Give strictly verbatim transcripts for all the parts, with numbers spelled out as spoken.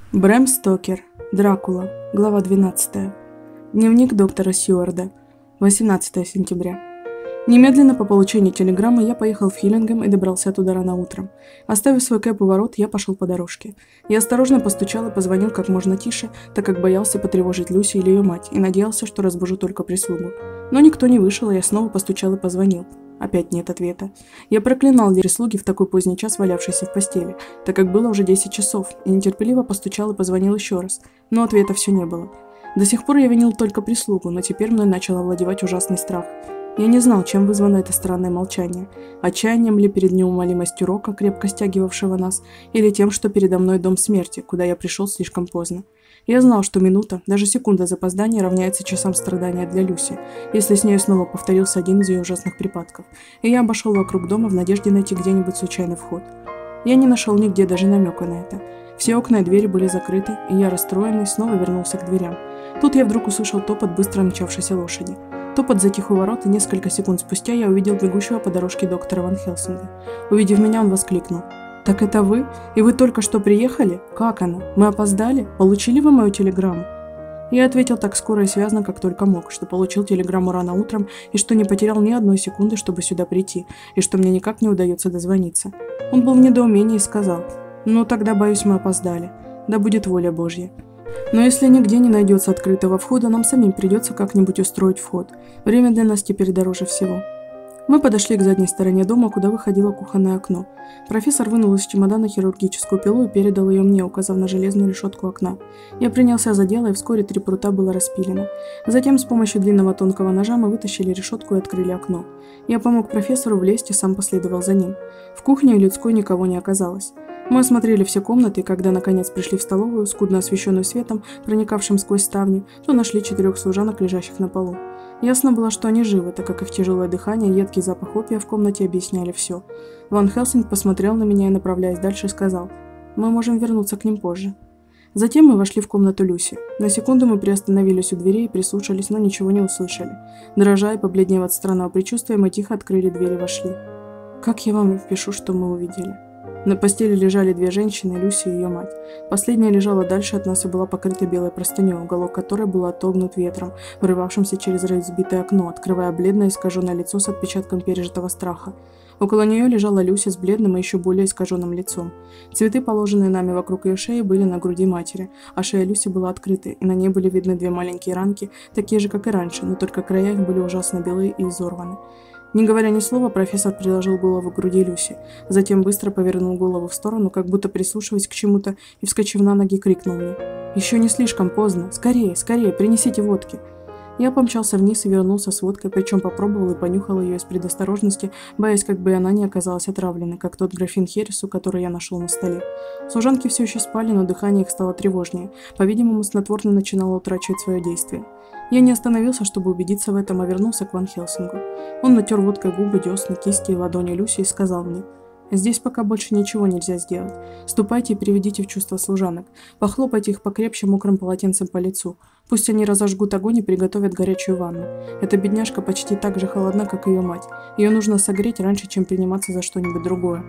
Брэм Стокер. Дракула. Глава двенадцатая. Дневник доктора Сьюарда. восемнадцатое сентября. Немедленно по получению телеграммы я поехал в Хиллингем и добрался туда рано утром. Оставив свой кэп у ворот, я пошел по дорожке. Я осторожно постучал и позвонил как можно тише, так как боялся потревожить Люси или ее мать, и надеялся, что разбужу только прислугу. Но никто не вышел, и я снова постучал и позвонил. Опять нет ответа. Я проклинал прислуги в такой поздний час, валявшейся в постели, так как было уже десять часов, и нетерпеливо постучал и позвонил еще раз, но ответа все не было. До сих пор я винил только прислугу, но теперь мной начал овладевать ужасный страх. Я не знал, чем вызвано это странное молчание. Отчаянием ли перед неумолимостью рока, крепко стягивавшего нас, или тем, что передо мной дом смерти, куда я пришел слишком поздно. Я знал, что минута, даже секунда запоздания равняется часам страдания для Люси, если с ней снова повторился один из ее ужасных припадков, и я обошел вокруг дома в надежде найти где-нибудь случайный вход. Я не нашел нигде даже намека на это. Все окна и двери были закрыты, и я, расстроенный, снова вернулся к дверям. Тут я вдруг услышал топот быстро мчавшейся лошади. Топот затих у ворот, и несколько секунд спустя я увидел бегущего по дорожке доктора Ван Хелсинга. Увидев меня, он воскликнул: «Так это вы? И вы только что приехали? Как она? Мы опоздали? Получили вы мою телеграмму?» Я ответил так скоро и связно, как только мог, что получил телеграмму рано утром и что не потерял ни одной секунды, чтобы сюда прийти, и что мне никак не удается дозвониться. Он был в недоумении и сказал: «Ну, тогда, боюсь, мы опоздали. Да будет воля Божья. Но если нигде не найдется открытого входа, нам самим придется как-нибудь устроить вход. Время для нас теперь дороже всего». Мы подошли к задней стороне дома, куда выходило кухонное окно. Профессор вынул из чемодана хирургическую пилу и передал ее мне, указав на железную решетку окна. Я принялся за дело, и вскоре три прута было распилено. Затем с помощью длинного тонкого ножа мы вытащили решетку и открыли окно. Я помог профессору влезть и сам последовал за ним. В кухне и людской никого не оказалось. Мы осмотрели все комнаты, и когда наконец пришли в столовую, скудно освещенную светом, проникавшим сквозь ставни, то нашли четырех служанок, лежащих на полу. Ясно было, что они живы, так как их тяжелое дыхание и едкий запах опия в комнате объясняли все. Ван Хелсинг посмотрел на меня и, направляясь дальше, сказал: «Мы можем вернуться к ним позже». Затем мы вошли в комнату Люси. На секунду мы приостановились у дверей и прислушались, но ничего не услышали. Дрожа и побледнев от странного предчувствия, мы тихо открыли дверь и вошли. Как я вам впишу, что мы увидели? На постели лежали две женщины, Люси и ее мать. Последняя лежала дальше от нас и была покрыта белой простыней, уголок которой был отогнут ветром, врывавшимся через разбитое окно, открывая бледное искаженное лицо с отпечатком пережитого страха. Около нее лежала Люси с бледным и еще более искаженным лицом. Цветы, положенные нами вокруг ее шеи, были на груди матери, а шея Люси была открытой, и на ней были видны две маленькие ранки, такие же, как и раньше, но только края их были ужасно белые и изорваны. Не говоря ни слова, профессор приложил голову к груди Люси, затем быстро повернул голову в сторону, как будто прислушиваясь к чему-то, и, вскочив на ноги, крикнул мне: «Еще не слишком поздно! Скорее, скорее, принесите водки!» Я помчался вниз и вернулся с водкой, причем попробовал и понюхал ее из предосторожности, боясь, как бы она не оказалась отравленной, как тот графин Хересу, который я нашел на столе. Служанки все еще спали, но дыхание их стало тревожнее. По-видимому, снотворное начинало утрачивать свое действие. Я не остановился, чтобы убедиться в этом, а вернулся к Ван Хелсингу. Он натер водкой губы, десны, кисти и ладони Люси и сказал мне: «Здесь пока больше ничего нельзя сделать. Ступайте и приведите в чувство служанок. Похлопайте их покрепче мокрым полотенцем по лицу. Пусть они разожгут огонь и приготовят горячую ванну. Эта бедняжка почти так же холодна, как ее мать. Ее нужно согреть раньше, чем приниматься за что-нибудь другое».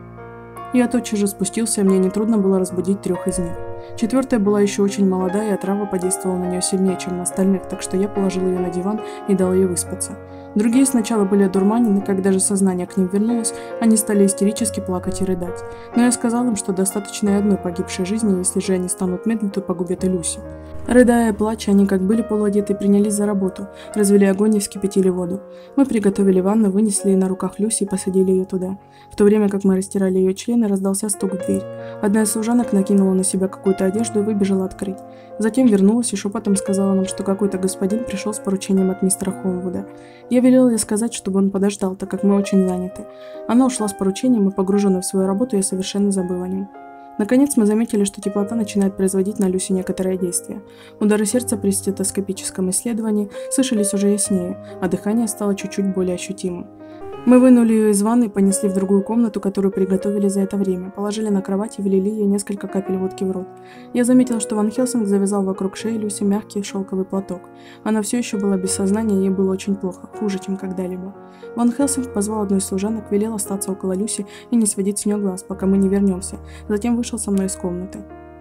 Я тотчас же спустился, и мне нетрудно было разбудить трех из них. Четвертая была еще очень молодая, и отрава подействовала на нее сильнее, чем на остальных, так что я положил ее на диван и дал ей выспаться. Другие сначала были одурманены, когда же сознание к ним вернулось, они стали истерически плакать и рыдать. Но я сказал им, что достаточно и одной погибшей жизни, если же они станут медлить, то погубят и Люси. Рыдая и плача, они, как были полуодеты, принялись за работу, развели огонь и вскипятили воду. Мы приготовили ванну, вынесли ее на руках Люси и посадили ее туда. В то время как мы растирали ее члены, раздался стук в дверь. Одна из служанок накинула на себя какую-то одежду и выбежала открыть. Затем вернулась и шепотом сказала нам, что какой-то господин пришел с поручением от мистера Холмвуда. Я велел ей сказать, чтобы он подождал, так как мы очень заняты. Она ушла с поручением, и, погруженная в свою работу, я совершенно забыл о нем. Наконец мы заметили, что теплота начинает производить на Люси некоторое действие. Удары сердца при стетоскопическом исследовании слышались уже яснее, а дыхание стало чуть-чуть более ощутимым. Мы вынули ее из ванны и понесли в другую комнату, которую приготовили за это время, положили на кровать и влили ей несколько капель водки в рот. Я заметил, что Ван Хелсинг завязал вокруг шеи Люси мягкий шелковый платок. Она все еще была без сознания, и ей было очень плохо, хуже, чем когда-либо. Ван Хелсинг позвал одну из служанок, велел остаться около Люси и не сводить с нее глаз, пока мы не вернемся. Затем вышел со мной из комнаты.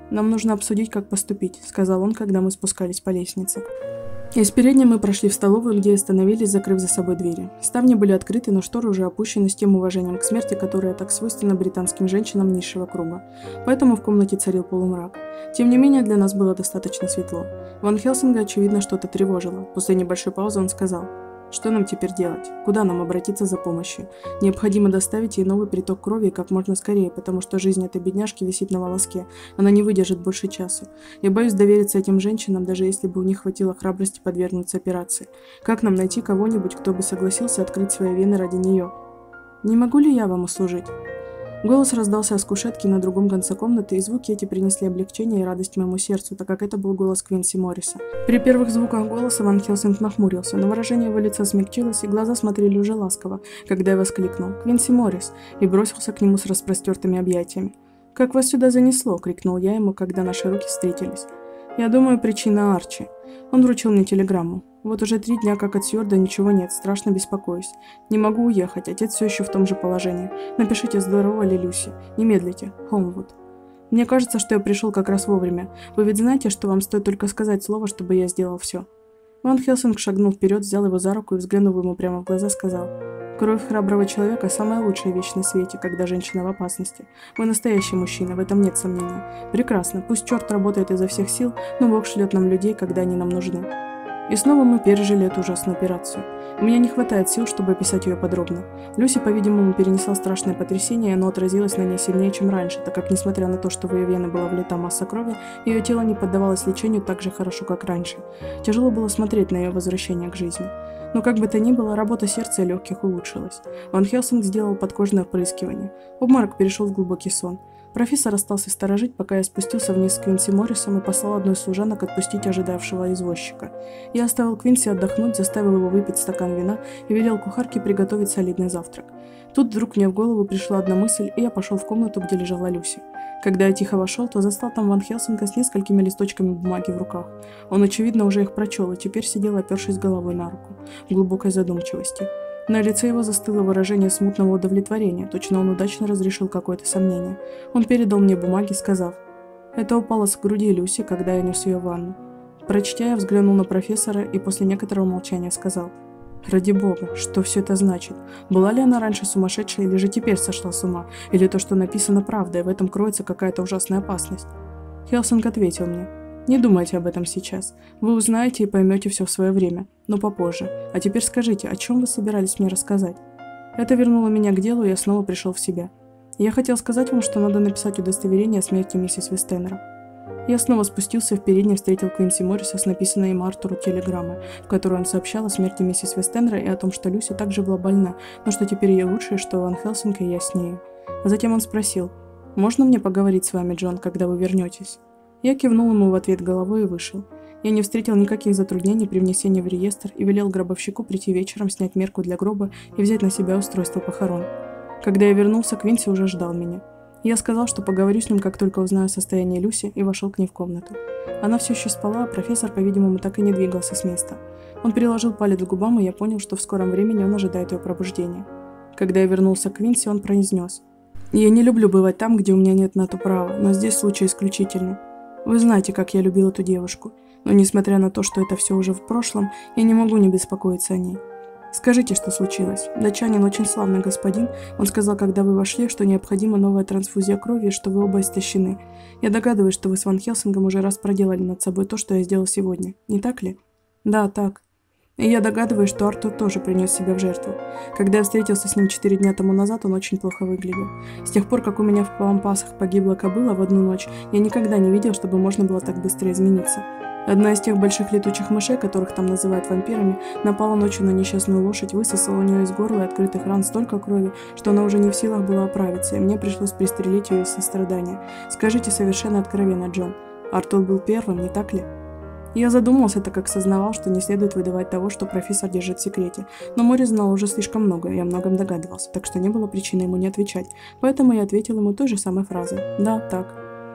«Нам нужно обсудить, как поступить», — сказал он, когда мы спускались по лестнице. Из передней мы прошли в столовую, где остановились, закрыв за собой двери. Ставни были открыты, но шторы уже опущены с тем уважением к смерти, которое так свойственно британским женщинам низшего круга. Поэтому в комнате царил полумрак. Тем не менее, для нас было достаточно светло. Ван Хельсинга, очевидно, что-то тревожило. После небольшой паузы он сказал: «Что нам теперь делать? Куда нам обратиться за помощью? Необходимо доставить ей новый приток крови как можно скорее, потому что жизнь этой бедняжки висит на волоске. Она не выдержит больше часу. Я боюсь довериться этим женщинам, даже если бы у них хватило храбрости подвергнуться операции. Как нам найти кого-нибудь, кто бы согласился открыть свои вены ради нее? Не могу ли я вам услужить?» Голос раздался с кушетки на другом конце комнаты, и звуки эти принесли облегчение и радость моему сердцу, так как это был голос Квинси Морриса. При первых звуках голоса Ван Хельсинг нахмурился, но выражение его лица смягчилось, и глаза смотрели уже ласково, когда я воскликнул «Квинси Моррис!» и бросился к нему с распростертыми объятиями. «Как вас сюда занесло?» — крикнул я ему, когда наши руки встретились. «Я думаю, причина Арчи». Он вручил мне телеграмму. «Вот уже три дня как от Сьюарда ничего нет, страшно беспокоюсь. Не могу уехать, отец все еще в том же положении. Напишите, здорово ли Люси. Не медлите. Холмвуд». Мне кажется, что я пришел как раз вовремя. Вы ведь знаете, что вам стоит только сказать слово, чтобы я сделал все. Ван Хельсинг шагнул вперед, взял его за руку и, взглянув ему прямо в глаза, сказал: «Кровь храброго человека – самая лучшая вещь на свете, когда женщина в опасности. Вы настоящий мужчина, в этом нет сомнения. Прекрасно, пусть черт работает изо всех сил, но Бог шлет нам людей, когда они нам нужны». И снова мы пережили эту ужасную операцию. У меня не хватает сил, чтобы описать ее подробно. Люси, по-видимому, перенесла страшное потрясение, и оно отразилось на ней сильнее, чем раньше, так как, несмотря на то, что в ее вены была влита масса крови, ее тело не поддавалось лечению так же хорошо, как раньше. Тяжело было смотреть на ее возвращение к жизни. Но как бы то ни было, работа сердца и легких улучшилась. Ван Хельсинг сделал подкожное впрыскивание. Обморок перешел в глубокий сон. Профессор остался сторожить, пока я спустился вниз с Квинси Моррисом и послал одну из служанок отпустить ожидавшего извозчика. Я оставил Квинси отдохнуть, заставил его выпить стакан вина и велел кухарке приготовить солидный завтрак. Тут вдруг мне в голову пришла одна мысль, и я пошел в комнату, где лежала Люси. Когда я тихо вошел, то застал там Ван Хельсинга с несколькими листочками бумаги в руках. Он, очевидно, уже их прочел и теперь сидел, опершись головой на руку, в глубокой задумчивости. На лице его застыло выражение смутного удовлетворения, точно он удачно разрешил какое-то сомнение. Он передал мне бумаги, сказав: «Это упало с груди Люси, когда я нес ее в ванну». Прочтя, я взглянул на профессора и после некоторого молчания сказал: «Ради бога, что все это значит? Была ли она раньше сумасшедшая или же теперь сошла с ума? Или то, что написано, правда, и в этом кроется какая-то ужасная опасность?» Хельсинг ответил мне: «Не думайте об этом сейчас. Вы узнаете и поймете все в свое время, но попозже. А теперь скажите, о чем вы собирались мне рассказать?» Это вернуло меня к делу, и я снова пришел в себя. Я хотел сказать вам, что надо написать удостоверение о смерти миссис Вестенера. Я снова спустился в передней, встретил Квинси Морриса с написанной им Артуру телеграммой, в которой он сообщал о смерти миссис Вестенера и о том, что Люси также была больна, но что теперь ей лучше, что Ван Хельсинг и я с нею. А затем он спросил: «Можно мне поговорить с вами, Джон, когда вы вернетесь?» Я кивнул ему в ответ головой и вышел. Я не встретил никаких затруднений при внесении в реестр и велел гробовщику прийти вечером, снять мерку для гроба и взять на себя устройство похорон. Когда я вернулся, Квинси уже ждал меня. Я сказал, что поговорю с ним, как только узнаю состояние Люси, и вошел к ней в комнату. Она все еще спала, а профессор, по-видимому, так и не двигался с места. Он приложил палец к губам, и я понял, что в скором времени он ожидает ее пробуждения. Когда я вернулся к Квинси, он произнес: «Я не люблю бывать там, где у меня нет на то права, но здесь случай исключительный. Вы знаете, как я любил эту девушку, но несмотря на то, что это все уже в прошлом, я не могу не беспокоиться о ней. Скажите, что случилось. Датчанин очень славный господин. Он сказал, когда вы вошли, что необходима новая трансфузия крови и что вы оба истощены. Я догадываюсь, что вы с Ван Хельсингом уже раз проделали над собой то, что я сделал сегодня. Не так ли?» «Да, так. И я догадываюсь, что Артур тоже принес себя в жертву. Когда я встретился с ним четыре дня тому назад, он очень плохо выглядел. С тех пор, как у меня в Пампасах погибла кобыла в одну ночь, я никогда не видел, чтобы можно было так быстро измениться. Одна из тех больших летучих мышей, которых там называют вампирами, напала ночью на несчастную лошадь, высосала у нее из горла и открытых ран столько крови, что она уже не в силах была оправиться, и мне пришлось пристрелить ее из сострадания. Скажите совершенно откровенно, Джон, Артур был первым, не так ли?» Я задумался, так как сознавал, что не следует выдавать того, что профессор держит в секрете, но Моррис знал уже слишком много, и о многом догадывался, так что не было причины ему не отвечать, поэтому я ответил ему той же самой фразой: «Да, так».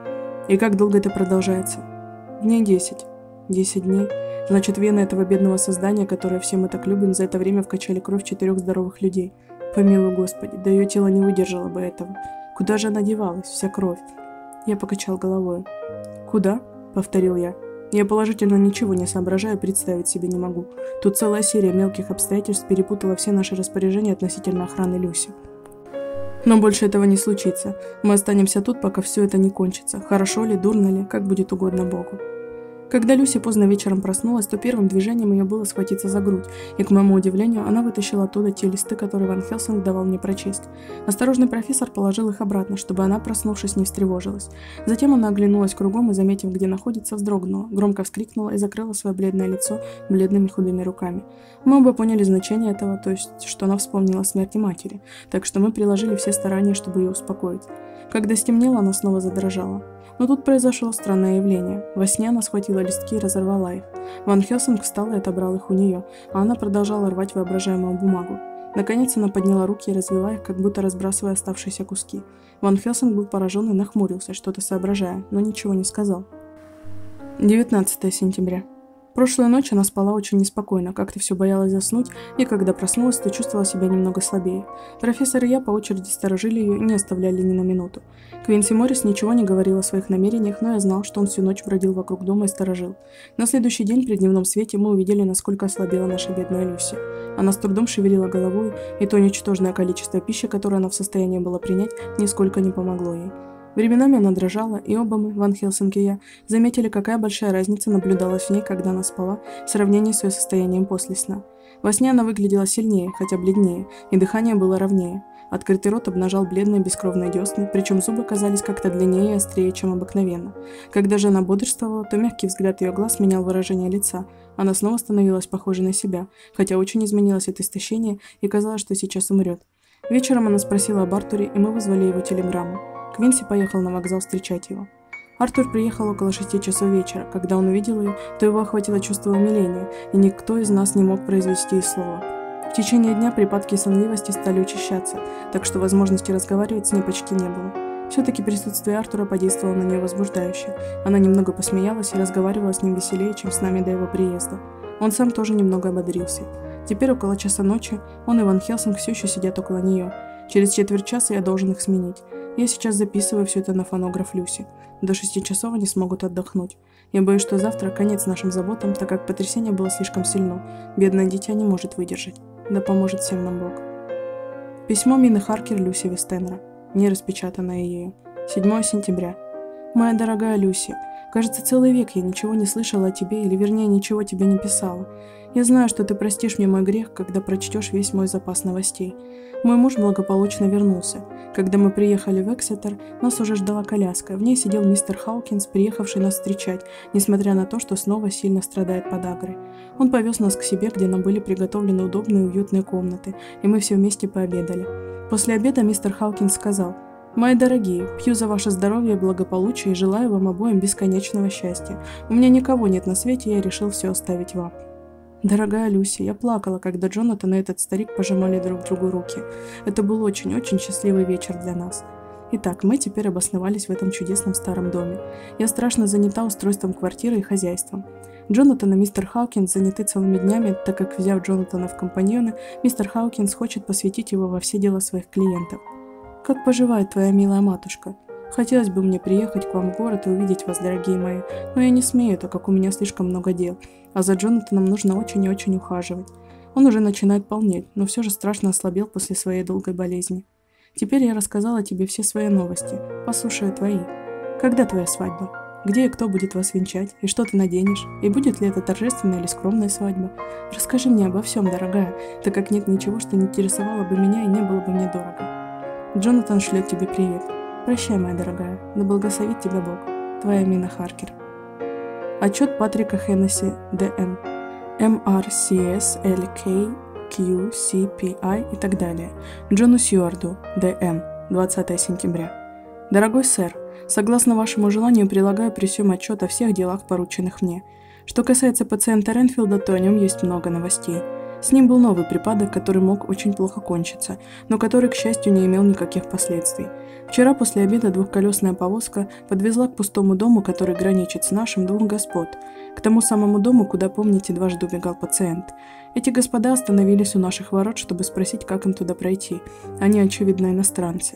«И как долго это продолжается?» «Дней десять». «Десять дней? Значит, вены этого бедного создания, которое все мы так любим, за это время вкачали кровь четырех здоровых людей. Помилуй Господи, да ее тело не выдержало бы этого. Куда же она девалась, вся кровь?» Я покачал головой. «Куда?» – повторил я. Я положительно ничего не соображаю, представить себе не могу. Тут целая серия мелких обстоятельств перепутала все наши распоряжения относительно охраны Люси. Но больше этого не случится. Мы останемся тут, пока все это не кончится. Хорошо ли, дурно ли, как будет угодно Богу. Когда Люси поздно вечером проснулась, то первым движением ее было схватиться за грудь, и, к моему удивлению, она вытащила оттуда те листы, которые Ван Хельсинг давал мне прочесть. Осторожный профессор положил их обратно, чтобы она, проснувшись, не встревожилась. Затем она оглянулась кругом и, заметив, где находится, вздрогнула, громко вскрикнула и закрыла свое бледное лицо бледными худыми руками. Мы оба поняли значение этого, то есть, что она вспомнила о смерти матери, так что мы приложили все старания, чтобы ее успокоить. Когда стемнело, она снова задрожала. Но тут произошло странное явление. Во сне она схватила листки и разорвала их. Ван Хельсинг встал и отобрал их у нее, а она продолжала рвать воображаемую бумагу. Наконец она подняла руки и развела их, как будто разбрасывая оставшиеся куски. Ван Хельсинг был поражен и нахмурился, что-то соображая, но ничего не сказал. девятнадцатое сентября. Прошлую ночь она спала очень неспокойно, как-то все боялась заснуть, и когда проснулась, то чувствовала себя немного слабее. Профессор и я по очереди сторожили ее и не оставляли ни на минуту. Квинси Моррис ничего не говорил о своих намерениях, но я знал, что он всю ночь бродил вокруг дома и сторожил. На следующий день при дневном свете мы увидели, насколько ослабела наша бедная Люси. Она с трудом шевелила головой, и то ничтожное количество пищи, которое она в состоянии была принять, нисколько не помогло ей. Временами она дрожала, и оба мы, Ван Хельсинг и я, заметили, какая большая разница наблюдалась в ней, когда она спала, в сравнении с ее состоянием после сна. Во сне она выглядела сильнее, хотя бледнее, и дыхание было ровнее. Открытый рот обнажал бледные бескровные десны, причем зубы казались как-то длиннее и острее, чем обыкновенно. Когда же она бодрствовала, то мягкий взгляд ее глаз менял выражение лица. Она снова становилась похожей на себя, хотя очень изменилось от истощения и казалось, что сейчас умрет. Вечером она спросила об Артуре, и мы вызвали его телеграмму. Квинси поехал на вокзал встречать его. Артур приехал около шести часов вечера. Когда он увидел ее, то его охватило чувство умиления, и никто из нас не мог произвести и слова. В течение дня припадки сонливости стали учащаться, так что возможности разговаривать с ней почти не было. Все-таки присутствие Артура подействовало на нее возбуждающе. Она немного посмеялась и разговаривала с ним веселее, чем с нами до его приезда. Он сам тоже немного ободрился. Теперь около часа ночи он и Ван Хельсинг все еще сидят около нее. Через четверть часа я должен их сменить. Я сейчас записываю все это на фонограф Люси. До шести часов они смогут отдохнуть. Я боюсь, что завтра конец нашим заботам, так как потрясение было слишком сильно. Бедное дитя не может выдержать. Да поможет всем нам Бог. Письмо Мины Харкер Люси Вестенра. Не распечатанное ею. седьмое сентября. Моя дорогая Люси, кажется, целый век я ничего не слышала о тебе, или вернее, ничего тебе не писала. Я знаю, что ты простишь мне мой грех, когда прочтешь весь мой запас новостей. Мой муж благополучно вернулся. Когда мы приехали в Эксетер, нас уже ждала коляска. В ней сидел мистер Хаукинс, приехавший нас встречать, несмотря на то, что снова сильно страдает подагрой. Он повез нас к себе, где нам были приготовлены удобные и уютные комнаты, и мы все вместе пообедали. После обеда мистер Хаукинс сказал: «Мои дорогие, пью за ваше здоровье и благополучие и желаю вам обоим бесконечного счастья. У меня никого нет на свете, я решил все оставить вам». Дорогая Люси, я плакала, когда Джонатан и этот старик пожимали друг другу руки. Это был очень-очень счастливый вечер для нас. Итак, мы теперь обосновались в этом чудесном старом доме. Я страшно занята устройством квартиры и хозяйством. Джонатан и мистер Хаукинс заняты целыми днями, так как, взяв Джонатана в компаньоны, мистер Хаукинс хочет посвятить его во все дела своих клиентов. «Как поживает твоя милая матушка? Хотелось бы мне приехать к вам в город и увидеть вас, дорогие мои, но я не смею, так как у меня слишком много дел, а за Джонатаном нужно очень и очень ухаживать. Он уже начинает полнеть, но все же страшно ослабел после своей долгой болезни. Теперь я рассказала тебе все свои новости, послушаю твои. Когда твоя свадьба? Где и кто будет вас венчать? И что ты наденешь? И будет ли это торжественная или скромная свадьба? Расскажи мне обо всем, дорогая, так как нет ничего, что не интересовало бы меня и не было бы мне дорого. Джонатан шлет тебе привет. Прощай, моя дорогая, да благословит тебя Бог. Твоя Мина Харкер. Отчет Патрика Хеннесси, Д М. Эм Ар Си Эс Эл Кей Кью Си Пи Ай и так далее. Джону Сьюарду, Д М. двадцатое сентября. Дорогой сэр, согласно вашему желанию прилагаю при всем отчет о всех делах, порученных мне. Что касается пациента Ренфилда, то о нем есть много новостей. С ним был новый припадок, который мог очень плохо кончиться, но который, к счастью, не имел никаких последствий. Вчера после обеда двухколесная повозка подвезла к пустому дому, который граничит с нашим, двух господ, к тому самому дому, куда, помните, дважды убегал пациент. Эти господа остановились у наших ворот, чтобы спросить, как им туда пройти. Они, очевидно, иностранцы.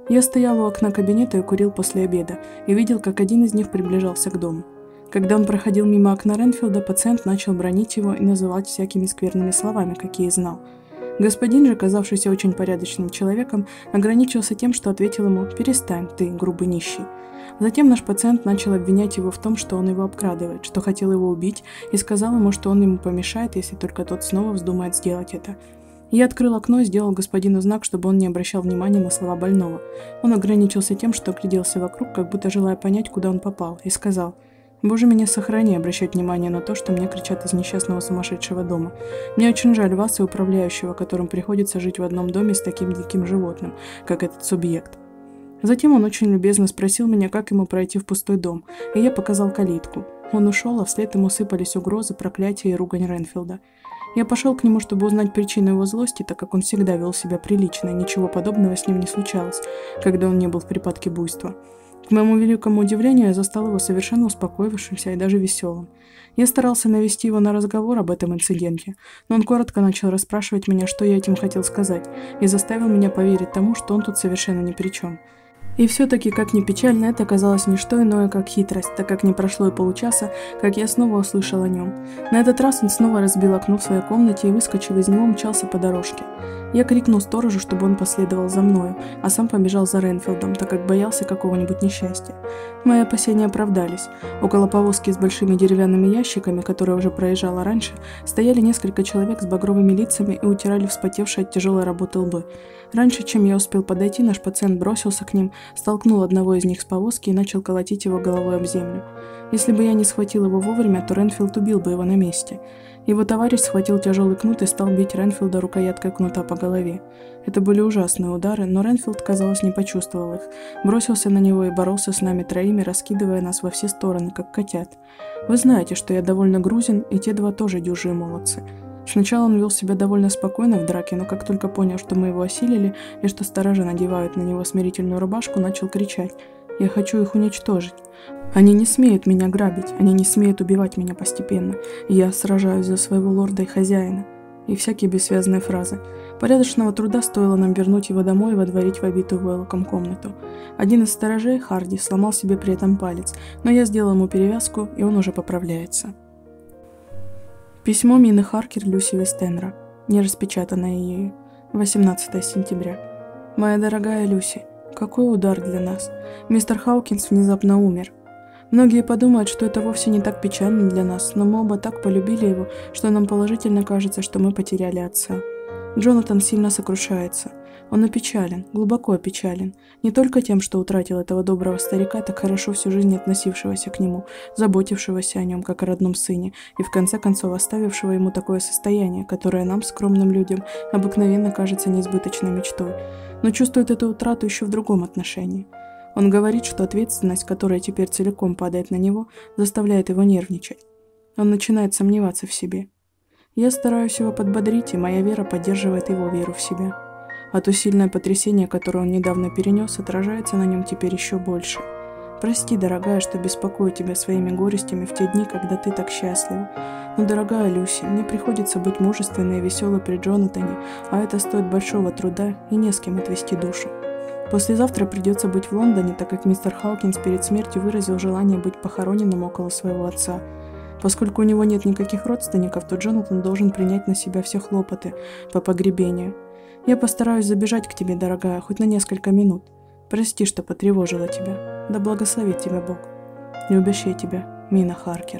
Я стоял у окна кабинета и курил после обеда, и видел, как один из них приближался к дому. Когда он проходил мимо окна Ренфилда, пациент начал бранить его и называть всякими скверными словами, какие знал. Господин же, казавшийся очень порядочным человеком, ограничился тем, что ответил ему «Перестань, ты, грубый нищий». Затем наш пациент начал обвинять его в том, что он его обкрадывает, что хотел его убить, и сказал ему, что он ему помешает, если только тот снова вздумает сделать это. Я открыл окно и сделал господину знак, чтобы он не обращал внимания на слова больного. Он ограничился тем, что огляделся вокруг, как будто желая понять, куда он попал, и сказал: «Боже, меня сохрани обращать внимание на то, что мне кричат из несчастного сумасшедшего дома. Мне очень жаль вас и управляющего, которым приходится жить в одном доме с таким диким животным, как этот субъект». Затем он очень любезно спросил меня, как ему пройти в пустой дом, и я показал калитку. Он ушел, а вслед ему сыпались угрозы, проклятия и ругань Ренфилда. Я пошел к нему, чтобы узнать причину его злости, так как он всегда вел себя прилично, и ничего подобного с ним не случалось, когда он не был в припадке буйства. К моему великому удивлению, я застал его совершенно успокоившимся и даже веселым. Я старался навести его на разговор об этом инциденте, но он коротко начал расспрашивать меня, что я этим хотел сказать, и заставил меня поверить тому, что он тут совершенно ни при чем. И все-таки, как ни печально, это оказалось не что иное, как хитрость, так как не прошло и получаса, как я снова услышал о нем. На этот раз он снова разбил окно в своей комнате и, выскочив из него, мчался по дорожке. Я крикнул сторожу, чтобы он последовал за мною, а сам побежал за Ренфилдом, так как боялся какого-нибудь несчастья. Мои опасения оправдались. Около повозки с большими деревянными ящиками, которая уже проезжала раньше, стояли несколько человек с багровыми лицами и утирали вспотевшие от тяжелой работы лбы. Раньше, чем я успел подойти, наш пациент бросился к ним, столкнул одного из них с повозки и начал колотить его головой об землю. Если бы я не схватил его вовремя, то Ренфилд убил бы его на месте. Его товарищ схватил тяжелый кнут и стал бить Ренфилда рукояткой кнута по голове. Это были ужасные удары, но Ренфилд, казалось, не почувствовал их. Бросился на него и боролся с нами троими, раскидывая нас во все стороны, как котят. Вы знаете, что я довольно грузен, и те два тоже дюжие молодцы. Сначала он вел себя довольно спокойно в драке, но как только понял, что мы его осилили, и что сторожа надевают на него смирительную рубашку, начал кричать: «Я хочу их уничтожить. Они не смеют меня грабить, они не смеют убивать меня постепенно. Я сражаюсь за своего лорда и хозяина». И всякие бессвязные фразы. Порядочного труда стоило нам вернуть его домой и водворить в обитую войлоком комнату. Один из сторожей, Харди, сломал себе при этом палец, но я сделал ему перевязку, и он уже поправляется. Письмо Мины Харкер Люси Вестенра, не распечатанное ею. восемнадцатое сентября. Моя дорогая Люси, какой удар для нас. Мистер Хаукинс внезапно умер. Многие подумают, что это вовсе не так печально для нас, но мы оба так полюбили его, что нам положительно кажется, что мы потеряли отца. Джонатан сильно сокрушается. Он опечален, глубоко опечален, не только тем, что утратил этого доброго старика, так хорошо всю жизнь относившегося к нему, заботившегося о нем, как о родном сыне, и в конце концов оставившего ему такое состояние, которое нам, скромным людям, обыкновенно кажется неизбыточной мечтой, но чувствует эту утрату еще в другом отношении. Он говорит, что ответственность, которая теперь целиком падает на него, заставляет его нервничать. Он начинает сомневаться в себе. Я стараюсь его подбодрить, и моя вера поддерживает его веру в себя. А то сильное потрясение, которое он недавно перенес, отражается на нем теперь еще больше. Прости, дорогая, что беспокою тебя своими горестями в те дни, когда ты так счастлива. Но, дорогая Люси, мне приходится быть мужественной и веселой при Джонатане, а это стоит большого труда, и не с кем отвести душу. Послезавтра придется быть в Лондоне, так как мистер Хаукинс перед смертью выразил желание быть похороненным около своего отца. Поскольку у него нет никаких родственников, то Джонатан должен принять на себя все хлопоты по погребению. Я постараюсь забежать к тебе, дорогая, хоть на несколько минут. Прости, что потревожила тебя. Да благословит тебя Бог. Любящая тебя, Мина Харкер.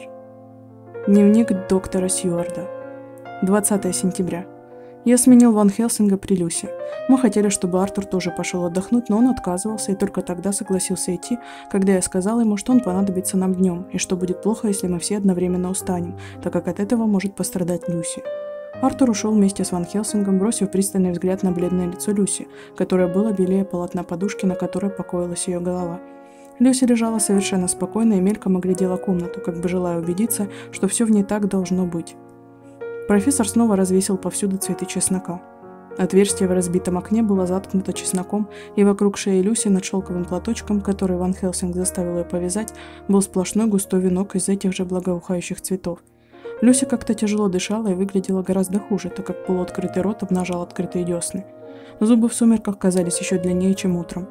Дневник доктора Сьюарда. двадцатое сентября. Я сменил Ван Хелсинга при Люси. Мы хотели, чтобы Артур тоже пошел отдохнуть, но он отказывался и только тогда согласился идти, когда я сказал ему, что он понадобится нам днем, и что будет плохо, если мы все одновременно устанем, так как от этого может пострадать Люси. Артур ушел вместе с Ван Хелсингом, бросив пристальный взгляд на бледное лицо Люси, которое было белее полотна подушки, на которой покоилась ее голова. Люси лежала совершенно спокойно и мельком оглядела комнату, как бы желая убедиться, что все в ней так должно быть. Профессор снова развесил повсюду цветы чеснока. Отверстие в разбитом окне было заткнуто чесноком, и вокруг шеи Люси над шелковым платочком, который Ван Хелсинг заставил ее повязать, был сплошной густой венок из этих же благоухающих цветов. Люси как-то тяжело дышала и выглядела гораздо хуже, так как полуоткрытый рот обнажал открытые десны. Зубы в сумерках казались еще длиннее, чем утром.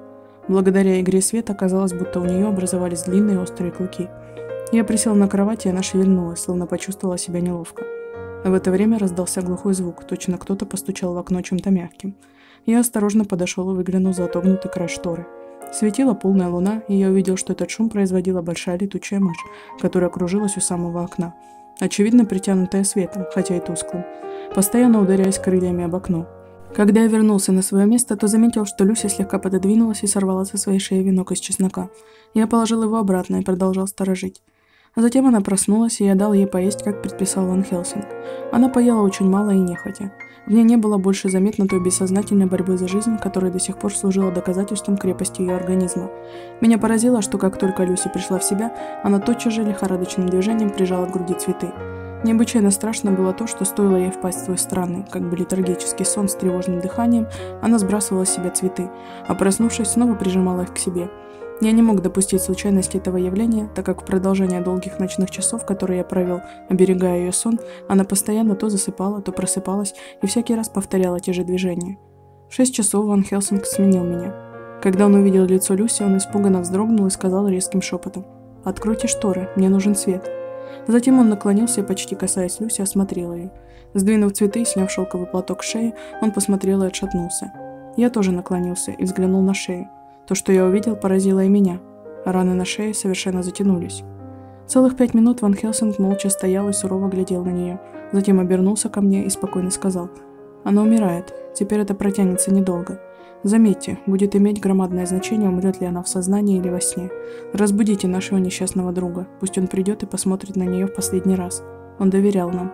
Благодаря игре света казалось, будто у нее образовались длинные острые клыки. Я присела на кровати, и она шевельнулась, словно почувствовала себя неловко. В это время раздался глухой звук, точно кто-то постучал в окно чем-то мягким. Я осторожно подошел и выглянул за отогнутый край шторы. Светила полная луна, и я увидел, что этот шум производила большая летучая мышь, которая кружилась у самого окна, очевидно притянутая светом, хотя и тусклым, постоянно ударяясь крыльями об окно. Когда я вернулся на свое место, то заметил, что Люси слегка пододвинулась и сорвала со своей шеи венок из чеснока. Я положил его обратно и продолжал сторожить. Затем она проснулась, и я дал ей поесть, как предписал Ван Хельсинг. Она поела очень мало и нехотя. В ней не было больше заметно той бессознательной борьбы за жизнь, которая до сих пор служила доказательством крепости ее организма. Меня поразило, что как только Люси пришла в себя, она тотчас же лихорадочным движением прижала к груди цветы. Необычайно страшно было то, что стоило ей впасть в свой странный, как бы летаргический сон с тревожным дыханием, она сбрасывала с себя цветы, а проснувшись, снова прижимала их к себе. Я не мог допустить случайности этого явления, так как в продолжение долгих ночных часов, которые я провел, оберегая ее сон, она постоянно то засыпала, то просыпалась и всякий раз повторяла те же движения. В шесть часов Ван Хельсинг сменил меня. Когда он увидел лицо Люси, он испуганно вздрогнул и сказал резким шепотом: «Откройте шторы, мне нужен свет». Затем он наклонился и, почти касаясь Люси, осмотрел ее. Сдвинув цветы и сняв шелковый платок с шеи, он посмотрел и отшатнулся. Я тоже наклонился и взглянул на шею. То, что я увидел, поразило и меня. Раны на шее совершенно затянулись. Целых пять минут Ван Хельсинг молча стоял и сурово глядел на нее. Затем обернулся ко мне и спокойно сказал: «Она умирает. Теперь это протянется недолго. Заметьте, будет иметь громадное значение, умрет ли она в сознании или во сне. Разбудите нашего несчастного друга. Пусть он придет и посмотрит на нее в последний раз. Он доверял нам».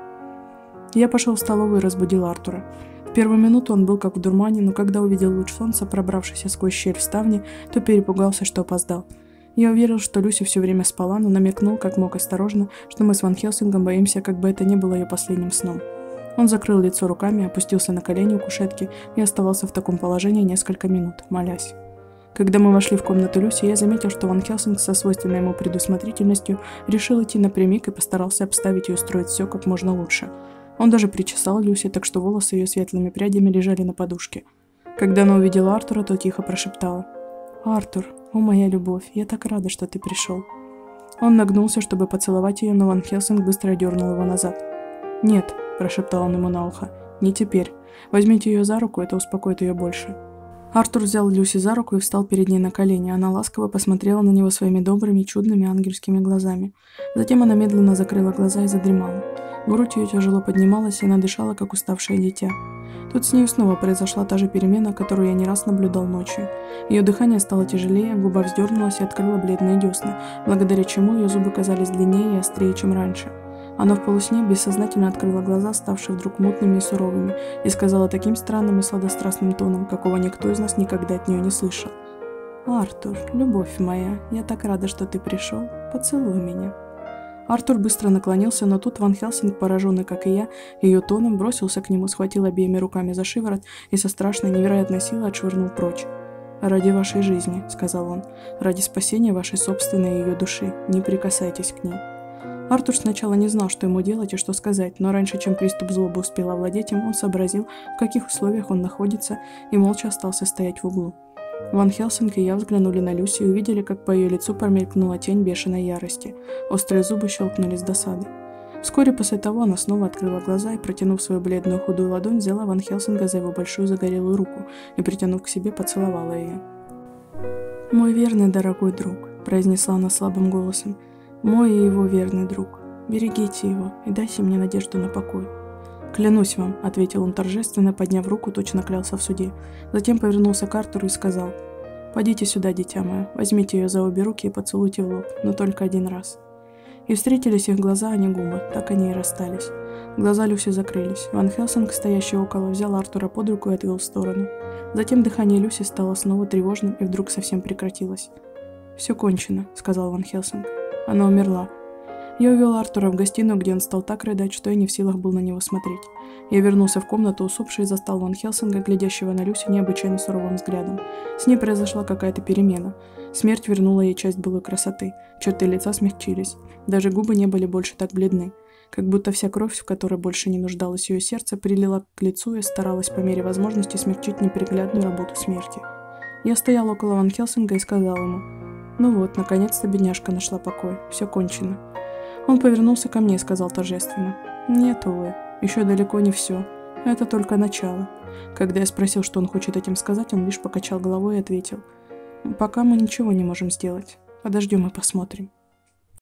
Я пошел в столовую и разбудил Артура. В первую минуту он был как в дурмане, но когда увидел луч солнца, пробравшийся сквозь щель в ставне, то перепугался, что опоздал. Я уверил, что Люси все время спала, но намекнул, как мог осторожно, что мы с Ван Хельсингом боимся, как бы это ни было ее последним сном. Он закрыл лицо руками, опустился на колени у кушетки и оставался в таком положении несколько минут, молясь. Когда мы вошли в комнату Люси, я заметил, что Ван Хельсинг со свойственной ему предусмотрительностью решил идти напрямик и постарался обставить и устроить все как можно лучше. Он даже причесал Люси, так что волосы ее светлыми прядями лежали на подушке. Когда она увидела Артура, то тихо прошептала: «Артур, о моя любовь, я так рада, что ты пришел». Он нагнулся, чтобы поцеловать ее, но Ван Хельсинг быстро дернул его назад. «Нет», – прошептал он ему на ухо, – «не теперь. Возьмите ее за руку, это успокоит ее больше». Артур взял Люси за руку и встал перед ней на колени. Она ласково посмотрела на него своими добрыми, чудными ангельскими глазами. Затем она медленно закрыла глаза и задремала. Грудь ее тяжело поднималась, и она дышала, как уставшее дитя. Тут с нею снова произошла та же перемена, которую я не раз наблюдал ночью. Ее дыхание стало тяжелее, губа вздернулась и открыла бледные десна, благодаря чему ее зубы казались длиннее и острее, чем раньше. Она в полусне бессознательно открыла глаза, ставшие вдруг мутными и суровыми, и сказала таким странным и сладострастным тоном, какого никто из нас никогда от нее не слышал: «Артур, любовь моя, я так рада, что ты пришел. Поцелуй меня». Артур быстро наклонился, но тут Ван Хельсинг, пораженный, как и я, ее тоном, бросился к нему, схватил обеими руками за шиворот и со страшной невероятной силой отшвырнул прочь. «Ради вашей жизни», — сказал он, — «ради спасения вашей собственной ее души, не прикасайтесь к ней». Артур сначала не знал, что ему делать и что сказать, но раньше, чем приступ злобы успел овладеть им, он сообразил, в каких условиях он находится, и молча остался стоять в углу. Ван Хельсинг и я взглянули на Люси и увидели, как по ее лицу промелькнула тень бешеной ярости. Острые зубы щелкнули с досады. Вскоре после того она снова открыла глаза и, протянув свою бледную худую ладонь, взяла Ван Хельсинга за его большую загорелую руку и, притянув к себе, поцеловала ее. «Мой верный дорогой друг», — произнесла она слабым голосом, — «мой и его верный друг. Берегите его и дайте мне надежду на покой». «Клянусь вам», — ответил он торжественно, подняв руку, точно клялся в суде. Затем повернулся к Артуру и сказал: «Подите сюда, дитя мое, возьмите ее за обе руки и поцелуйте в лоб, но только один раз». И встретились их глаза, а не губы, так они и расстались. Глаза Люси закрылись. Ван Хельсинг, стоящий около, взял Артура под руку и отвел в сторону. Затем дыхание Люси стало снова тревожным и вдруг совсем прекратилось. «Все кончено», — сказал Ван Хельсинг. «Она умерла». Я увел Артура в гостиную, где он стал так рыдать, что я не в силах был на него смотреть. Я вернулся в комнату усопший и застал Ван Хельсинга, глядящего на Люси необычайно суровым взглядом. С ней произошла какая-то перемена. Смерть вернула ей часть былой красоты. Черты лица смягчились. Даже губы не были больше так бледны. Как будто вся кровь, в которой больше не нуждалось ее сердце, прилила к лицу и старалась по мере возможности смягчить неприглядную работу смерти. Я стоял около Ван Хельсинга и сказал ему: «Ну вот, наконец-то бедняжка нашла покой. Все кончено». Он повернулся ко мне и сказал торжественно: «Нет, увы, еще далеко не все. Это только начало». Когда я спросил, что он хочет этим сказать, он лишь покачал головой и ответил: «Пока мы ничего не можем сделать. Подождем и посмотрим».